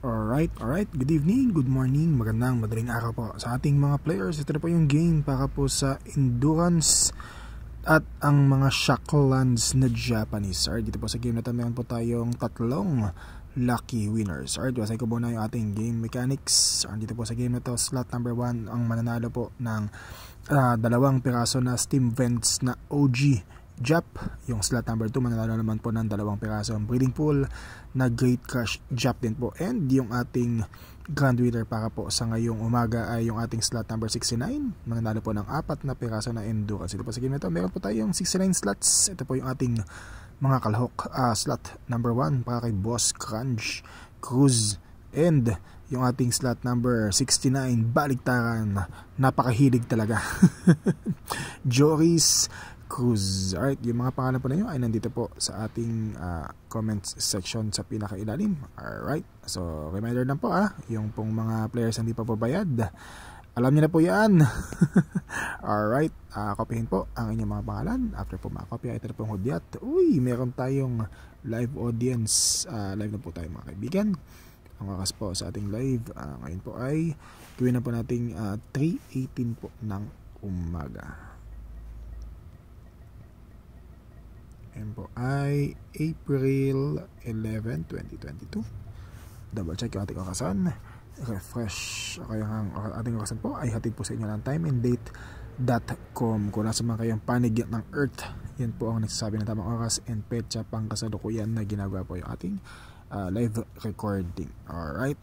Alright. Good evening, good morning, magandang madaling araw po sa ating mga players. Ito na po yung game para po sa Endurance at ang mga Shacklands na Japanese. Alright, dito po sa game na ito meron po tayong tatlong lucky winners. Alright, wasay ko muna yung ating game mechanics. Alright, dito po sa game na ito, slot number 1 ang mananalo po ng dalawang piraso na Steam Vents na OG Jap. Yung slot number 2 mananalo naman po ng dalawang piraso ang breeding pool na Great Crush Jap din po. And yung ating grand winner para po sa ngayong umaga ay yung ating slot number 69 mananalo po ng 4 na piraso na Endurance. Ito po sa game na ito meron po tayong 69 slots. Ito po yung ating mga kalahok. Slot number 1 para kay Boss Crunch Cruz, and yung ating slot number 69 baliktaran, napakahilig talaga Joris Cruz. Alright, yung mga pangalan po ninyo ay nandito po sa ating comments section sa pinakailalim. Alright, so reminder lang po yung pong mga players hindi pa po bayad, alam niyo na po yan alright, kopyahin po ang inyong mga pangalan. After po makopya, ito na pong hudyat. Uy, meron tayong live audience. Live na po tayo mga kaibigan. Ang oras po sa ating live ngayon po ay gawin na po nating 3:18 po ng umaga. Ayan po ay April 11, 2022. Double check yung ating orasan. Refresh. Okay, ang ating orasan po ay hatid po sa inyo ng timeanddate.com. Kung nasa man kayong panig ng Earth, yan po ang nagsasabi ng tamang oras and petsa pang kasalukuyan na ginagawa po yung ating live recording. Alright.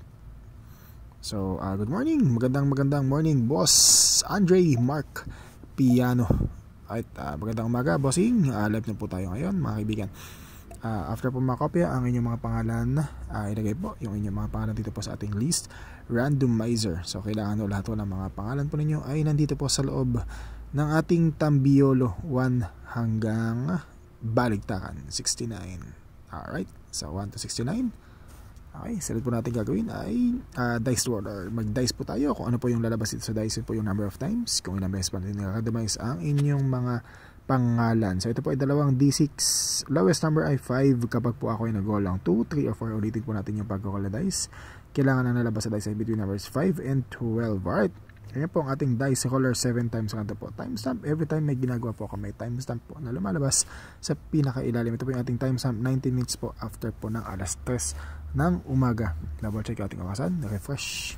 So, good morning. Magandang morning, Boss Andre Mark Piano. Right, magandang umaga, bossing. Live na po tayo ngayon, mga kaibigan. After po makopya ang inyong mga pangalan, ilagay po yung inyong mga pangalan dito po sa ating list randomizer. So, kailangan lahat po ng mga pangalan po ninyo ay nandito po sa loob ng ating Tambiolo 1 hanggang baliktaran 69. Alright, so 1 to 69. Okay, salit po natin gagawin ay dice roller. Mag-dice po tayo kung ano po yung lalabas dito sa dice, po yung number of times, kung ilang beses pa natin nakarandomize ang inyong mga pangalan. So ito po ay dalawang D6. Lowest number ay 5 kapag po ako ay nag-roll lang 2, 3, or 4. Ulitin po natin yung pag-roll na dice. Kailangan na nalabas sa dice ay between numbers 5 and 12. Alright, kaya po ang ating dice roller 7 times kanto po. Timestamp, every time may ginagawa po kami timestamp po na lumalabas sa pinakailalim. Ito po yung ating timestamp, 19 minutes po after po ng alas 3 ng umaga. Double check yung ating orasan, refresh.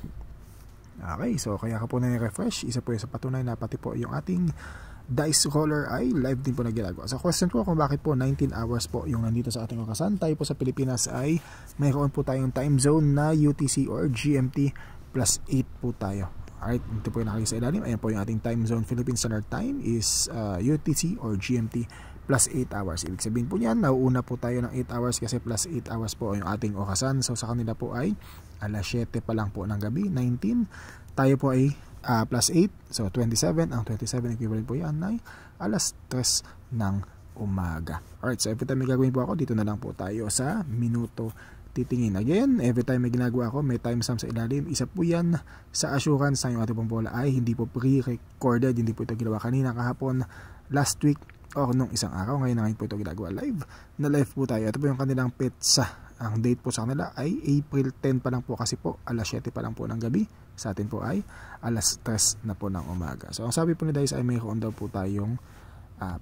Okay, so kaya ka po na refresh, isa po yung sa patunay na pati po yung ating dice roller ay live din po na ginagawa. So question po kung bakit po 19 hours po yung nandito sa ating orasan. Tayo po sa Pilipinas ay mayroon po tayong time zone na UTC or GMT plus 8 po tayo. Alright, ito po yung nakikita sa ilalim. Ayan po yung ating time zone. Philippine Standard Time is UTC or GMT plus 8 hours. Ibig sabihin po niyan, nauuna po tayo ng 8 hours kasi plus 8 hours po yung ating orasan. So sa kanila po ay alas 7 pa lang po ng gabi, 19. Tayo po ay plus 8, so 27. Ang 27 equivalent po yan ay alas 3 ng umaga. Alright, so every time may gagawin po ako, dito na lang po tayo sa minuto titingin. Again, every time may ginagawa ako, may timestamp sa ilalim. Isa po yan sa assurance na yung ating pong bola ay hindi po pre-recorded. Hindi po ito ginawa kanina, kahapon, last week, o nung isang araw. Ngayon po ito ginagawa live. Na live po tayo. Ito po yung kanilang petsa. Ang date po sa kanila ay April 10 pa lang po kasi po alas 7 pa lang po ng gabi. Sa atin po ay alas 3 na po ng umaga. So, ang sabi po ni Dice ay mayroon daw po tayong 7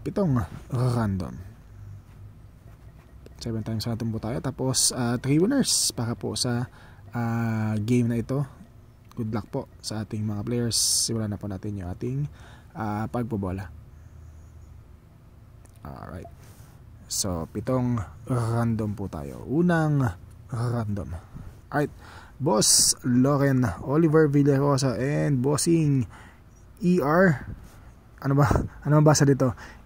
random. 7 times random po tayo. Tapos 3 winners para po sa game na ito. Good luck po sa ating mga players. Simulan na po natin yung ating pagbobola. Alright. So 7 random po tayo. Unang random. Alright. Boss Loren Oliver Villarosa and Bossing ER. Ano ba? Ano mabasa dito?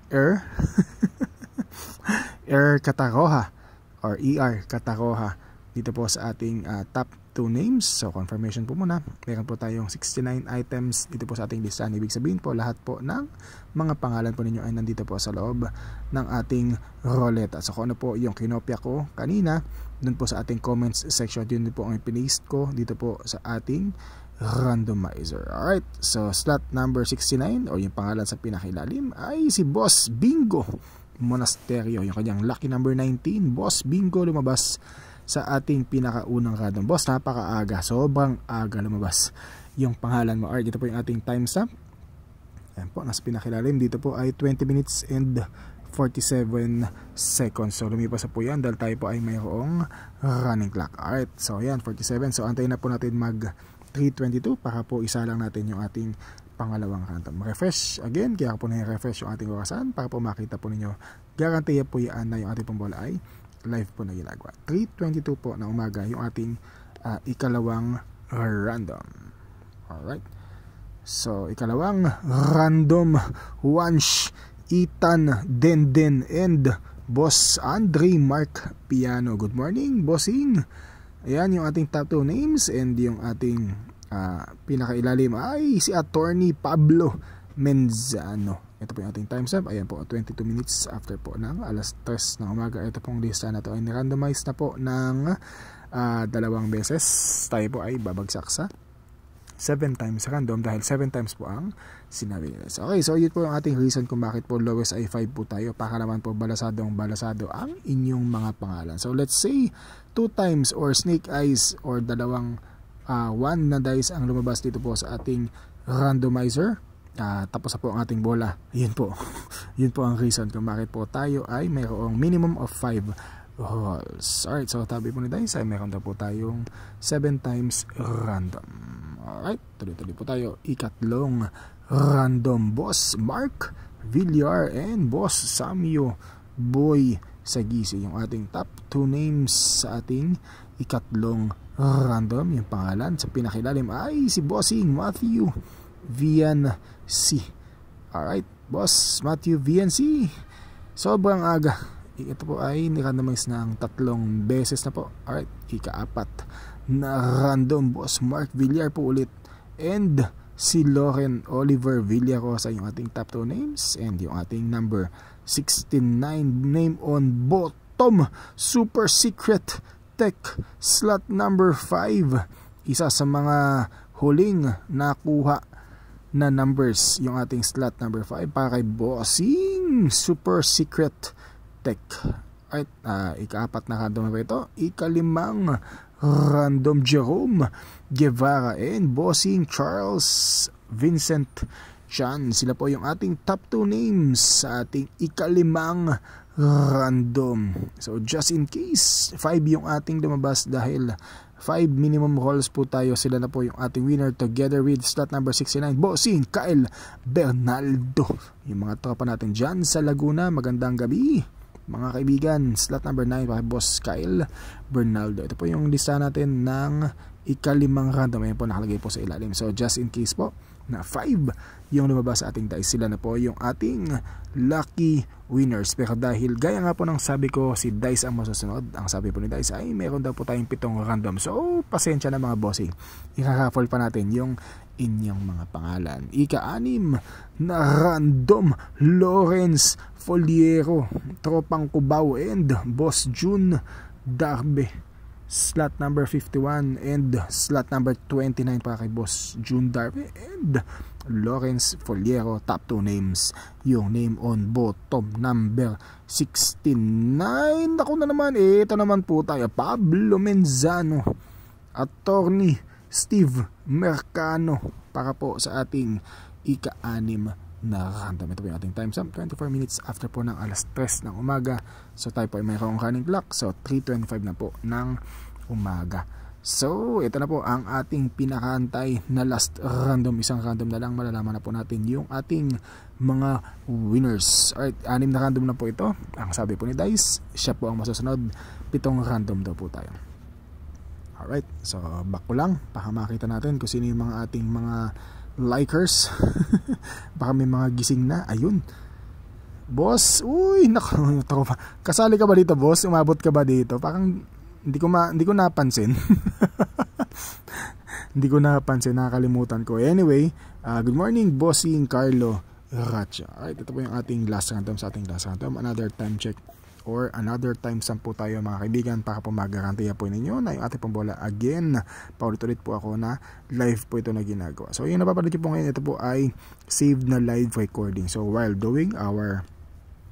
ER Kataroha or ER Kataroha dito po sa ating top 2 names. So confirmation po muna, meron po tayong 69 items dito po sa ating listahan. Ibig sabihin po lahat po ng mga pangalan po ninyo ay nandito po sa loob ng ating roleta. So kung ano po yung kinopya ko kanina, dun po sa ating comments section, yun po ang pinaste ko dito po sa ating randomizer. Alright, so slot number 69 o yung pangalan sa pinakailalim ay si Boss Bingo Monasterio, yung kanyang lucky number 19. Boss Bingo lumabas sa ating pinakaunang random. Boss, napakaaga. Sobrang aga lumabas yung pangalan mo. Alright, ito po yung ating timestamp. Ayan po, nasa pinakilalim. Dito po ay 20 minutes and 47 seconds. So lumipas na po yan dahil tayo po ay mayroong running clock. Alright, so yan, 47. So antayin na po natin mag 3:22 para po isa lang natin yung ating pangalawang random. Refresh again, kaya po na-refresh yung ating orasan para po makita po ninyo. Garantiya po yan na yung ating pong bola ay live po na ginagawa. 3:22 po na umaga yung ating ikalawang random. Alright. So, ikalawang random, Wansh, Ethan, Denden, and Boss Andre Mark Piano. Good morning, bossing. Ayan yung ating top 2 names, and yung ating pinakailalim ay si Attorney Pablo Menzano. Ito po yung ating timestamp. Ayan po, 22 minutes after po ng alas 3 ng umaga. Ito pong lista na to ay nirandomize na po ng 2 beses. Tayo po ay babagsak sa 7 times random dahil 7 times po ang sinabi nila. So, okay, so yun po yung ating reason kung bakit po lowest ay 5 po tayo para naman po balasado ang inyong mga pangalan. So let's say 2 times or snake eyes or 1 na dice ang lumabas dito po sa ating randomizer. Tapos na po ang ating bola. Yun po. Yun po ang reason kung bakit po tayo ay mayroong minimum of 5 rolls. Alright, so tabi po ni dice ay meron daw po tayong 7 times random. Alright, tuloy-tuloy po tayo. Ikatlong random, Boss Mark Villar and Boss Samio Boy Sagisi. Yung ating top 2 names sa ating ikatlong random. Yung pangalan sa pinakilalim ay si Bossing Matthew VNC. Alright, Boss Matthew VNC. Sobrang aga. Ito po ay nirandomize ng 3 beses na po. Alright, ika-4 na random, Boss Mark Villar po ulit, and si Lauren Oliver Villarosa yung ating top 2 names, and yung ating number 69 name on bottom, super secret tech slot number 5, isa sa mga huling nakuha na numbers yung ating slot number 5 para kay Bossing super secret tech. Alright, ika-4 na random na ito. Ika-5 random, Jerome Guevara and Bossing Charles Vincent Chan. Sila po yung ating top 2 names sa ating ika-5 random. So just in case 5 yung ating lumabas dahil 5 minimum rolls po tayo, sila na po yung ating winner together with slot number 69, Bossing Kyle Bernaldo. Yung mga tropa natin dyan sa Laguna, magandang gabi mga kaibigan. Slot number 9 para Boss Kyle Bernaldo. Ito po yung lista natin ng ika-5 random. Ayan po nakalagay po sa ilalim. So just in case po na 5 yung lumabas sa ating dice, sila na po yung ating lucky winners. Pero dahil gaya nga po ng sabi ko, si dice ang masusunod, ang sabi po ni dice ay meron daw po tayong 7 random. So pasensya na mga bossing, i-raffle pa natin yung inyong mga pangalan. Ika-6 na random, Lawrence Foliero, Tropang Cubao and Boss June Darbe. Slot number 51 and slot number 29 para kay Boss June Darbe and Lawrence Foliero. Top 2 names, yung name on bottom number 69. Ako na naman, ito naman po tayo, Pablo Menzano, Attorney Steve Mercano para po sa ating ika-6 na random. Ito po yung ating timestamp, 24 minutes after po ng alas 3 ng umaga. So tayo po ay mayroong running clock, so 3:25 na po ng umaga. So ito na po ang ating pinakantay na last random. Isang random na lang, malalaman na po natin yung ating mga winners. Alright, 6 na random na po ito. Ang sabi po ni dice, siya po ang masusunod. 7 random daw po tayo. Alright, so back ko lang para makita natin kung sino yung mga ating mga likers. Baka may mga gising na. Ayun, boss, uy, naku, kasali ka ba dito, boss? Umabot ka ba dito? Parang hindi ko napansin. Hindi ko napansin, nakakalimutan ko. Anyway, good morning, Bossing Carlo Racha. Alright, ito po yung ating last random sa ating last random. Another time check or another time stamp po tayo mga kaibigan para po magarantiya po ninyo na yung ating pambola again. Paulit-ulit po ako na live po ito na ginagawa. So yung napapanood nyo po ngayon, ito po ay saved na live recording. So while doing our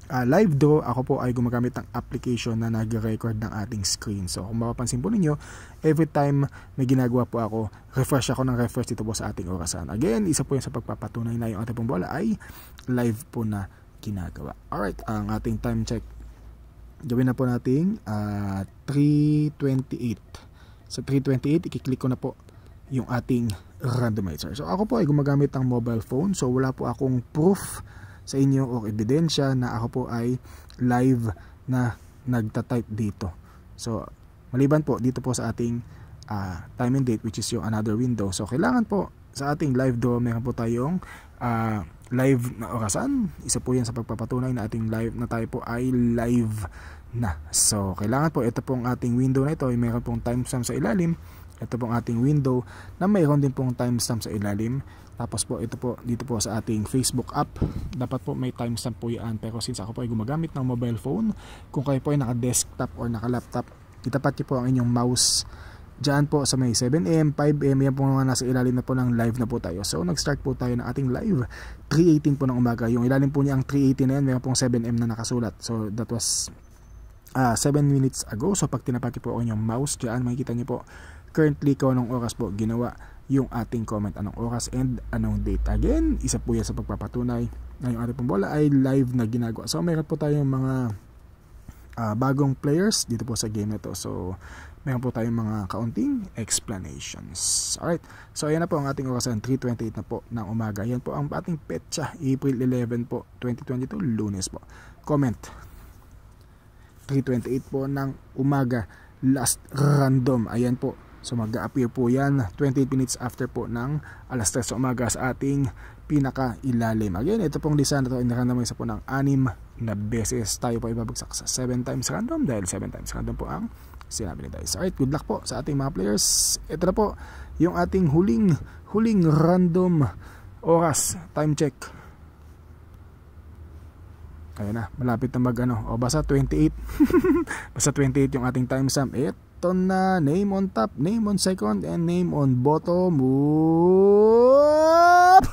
live draw, ako po ay gumagamit ng application na nag-record ng ating screen. So kung mapapansin po ninyo, every time may ginagawa po ako, refresh ako ng refresh dito po sa ating orasan. Again, isa po yun sa pagpapatunay na yung ating pong bola ay live po na ginagawa. Alright, ang ating time check, gawin na po natin 3:28. Sa 3:28, ikiklik ko na po yung ating randomizer. So ako po ay gumagamit ng mobile phone, so wala po akong proof sa inyo o ebidensya na ako po ay live na nagta-type dito. So maliban po dito po sa ating time and date, which is yung another window. So kailangan po sa ating live draw, meron po tayong live na orasan. Isa po yan sa pagpapatunay na ating live na tayo po ay live na. So kailangan po ito pong ating window na ito ay meron pong timestamp sa ilalim. Ito pong ating window na mayroon din pong timestamp sa ilalim. Tapos po ito po dito po sa ating Facebook app, dapat po may timestamp po yan. Pero since ako po ay gumagamit ng mobile phone, kung kayo po ay naka-desktop or naka-laptop, itapat niyo po ang inyong mouse dyan po sa may 7am, 5am, yan po mga nasa ilalim na po ng live na po tayo. So nag-start po tayo ng ating live 3:18 po ng umaga. Yung ilalim po niya ang 3:18 na yan, meron pong 7am na nakasulat. So that was 7 minutes ago. So pag tinapat niyo po ang inyong mouse dyan, makikita niyo po currently kung anong oras po ginawa yung ating comment, anong oras and anong date. Again, isa po yan sa pagpapatunay na yung ating pong bola ay live na ginagawa. So meron po tayong mga bagong players dito po sa game na to. So meron po tayong mga kaunting explanations. Alright, so ayan na po ang ating orasan, 3:28 na po ng umaga. Yan po ang ating petsa, April 11 po, 2022, Lunes po. Comment, 3:28 po ng umaga, last random. Ayan po. So mag-appear po yan 28 minutes after po ng alas 3 sa umaga sa ating pinaka-ilalim. Again, ito pong lista na ito, in-randomize po ng 6 na beses. Tayo po ibabagsak sa 7 times random dahil 7 times random po ang sinabi ni Dice. Alright, good luck po sa ating mga players. Ito na po yung ating huling random oras. Time check. Ayan na, malapit na o basta 28. Basta 28 yung ating timestamp. Ito na, name on top, name on second, and name on bottom. Whoop!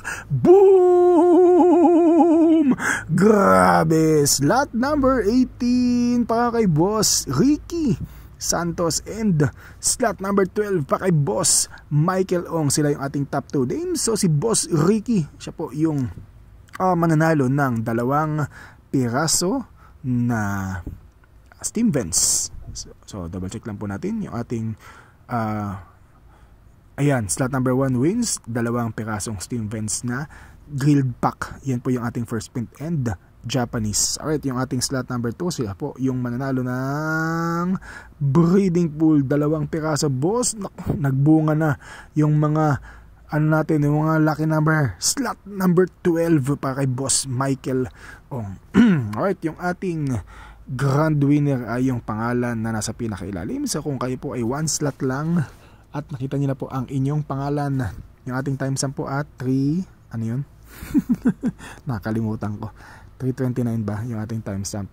Boom! Grabe! Slot number 18 para kay Boss Ricky Santos and slot number 12 pa kay Boss Michael Ong. Sila yung ating top 2 names. So si Boss Ricky, siya po yung mananalo ng 2 piraso na steam vents. So double check lang po natin yung ating ayan, slot number 1 wins 2 pirasong steam vents na grilled pack. Yan po yung ating first print and Japanese. Alright, yung ating slot number 2, sila po yung mananalo ng breeding pool 2 piraso. Boss, nagbunga na yung mga natin, yung mga lucky number. Slot number 12 para kay Boss Michael Ong. Alright, yung ating grand winner ay yung pangalan na nasa pinakailalim. So kung kayo po ay 1 slot lang at nakita niyo na po ang inyong pangalan, yung ating timestamp po at 3, ano yun? Nakalimutan ko. 3:29 ba yung ating timestamp?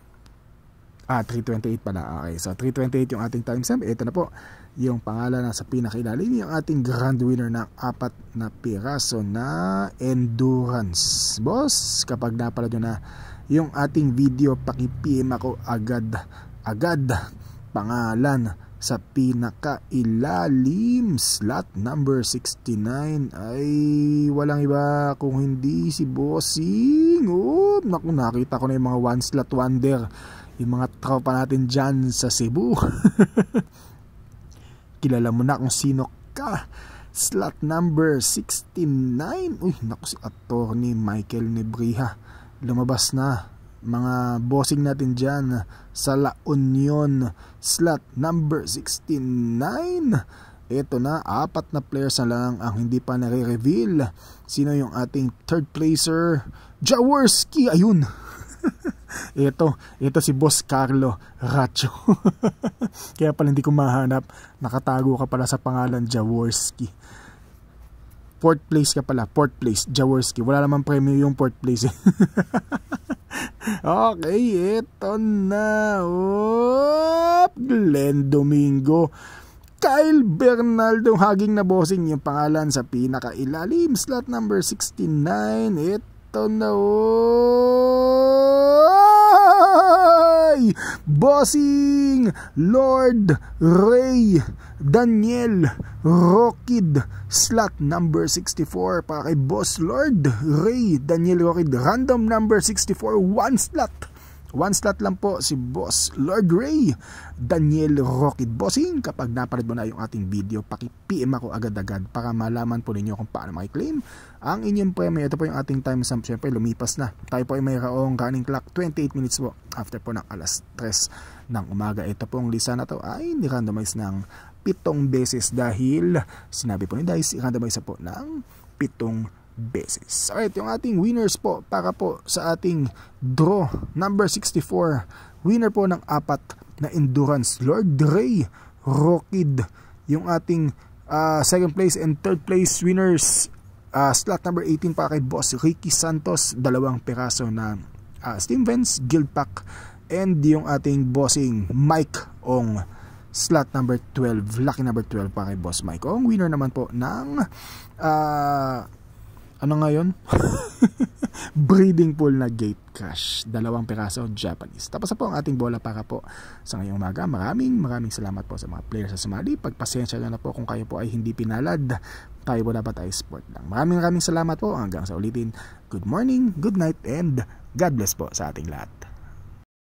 3:28 pala. Okay, so 3:28 yung ating timestamp. Ito na po yung pangalan na sa pinakailalim, yung ating grand winner ng 4 na piraso na endurance. Boss, kapag napala nyo na yung ating video, paki-PM ako agad pangalan sa pinakailalim. Slot number 69 ay walang iba kung hindi si Bossing. Naku, nakita ko na yung mga 1 slot wonder, yung mga tropa natin dyan sa Cebu. Kilala mo na kung sino ka. Slot number 69. Uy, naku, si Attorney Michael Nebriha. Lumabas na. Mga bossing natin dyan sa La Union. Slot number 69. Ito na, 4 na players na lang ang hindi pa nare-reveal. Sino yung ating third placer? Jaworski, ayun. ito si Boss Carlo Racho. Kaya pala hindi ko mahanap. Nakatago ka pala sa pangalan Jaworski. 4th place ka pala, 4th place, Jaworski. Wala namang premyo yung 4th place. Okay, ito na. Glenn Domingo, Kyle Bernaldo, haging na bossing yung pangalan sa pinakailalim. Slot number 69. Ito na. kay Bossing Lord Ray Daniel Rockid, slot number 64 para kay Boss Lord Ray Daniel Rockid, random number 64, one slot lang po si Boss Lord Ray Daniel Rockid. Bossing, kapag napanood mo na yung ating video, paki-PM ako agad-agad para malaman po ninyo kung paano makiklaim ang inyong premyo. Ito po yung ating time stamp. Siyempre lumipas na, tayo po ay mayroong running clock 28 minutes po after po ng alas 3 ng umaga. Ito pong lista na to ay ni-randomize ng 7 beses dahil sinabi po ni Dice, i-randomize po ng 7 beses. Alright, yung ating winners po para po sa ating draw number 64, winner po ng 4 na endurance, Lord Ray Rockid. Yung ating second place and third place winners, slot number 18 para kay Boss Ricky Santos, 2 piraso na Steam Vents Guild Pack, and yung ating Bossing Mike Ong, slot number 12, lucky number 12 para kay Boss Mike Ong. Winner naman po ng ano ngayon? Breeding pool na gate crash, 2 piraso Japanese. Tapos na po ang ating bola para po sa ngayong umaga. Maraming salamat po sa mga players sa sumali. Pagpasensya na po kung kayo po ay hindi pinalad. Tayo po dapat ay sport lang. Maraming salamat po. Hanggang sa ulitin, good morning, good night, and God bless po sa ating lahat.